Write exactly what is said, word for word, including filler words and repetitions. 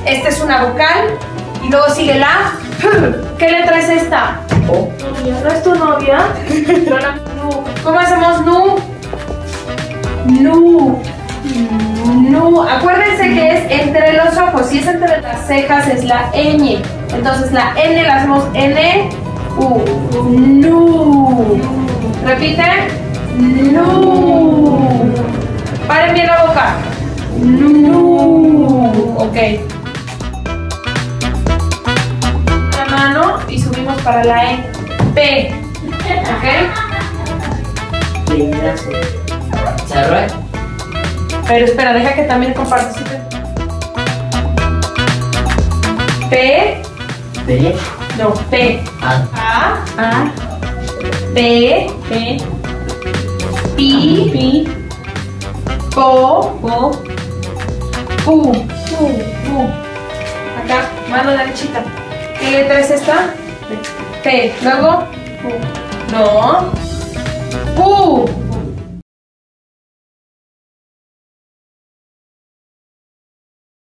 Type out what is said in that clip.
Esta es una vocal. Y luego sigue la. ¿Qué letra es esta? O. ¿No es tu novia? No, no. Nu. ¿Cómo hacemos nu? Nu. Nu. Acuérdense que es entre los ojos. Si es entre las cejas es la ñ. Entonces la N la hacemos N. U. Nu. Repite. Nu. Paren bien la boca. Nu. Ok. La mano y subimos para la E. P. ¿Ok? Cerro. Pero espera, deja que también compartas. P. P. No, P. A. A. A. P. P. Pi. Pi. Po. Po. Pu. Pu. Pu. Acá, mano derechita. ¿Qué letra es esta? P. Luego. Pu. No. Pu.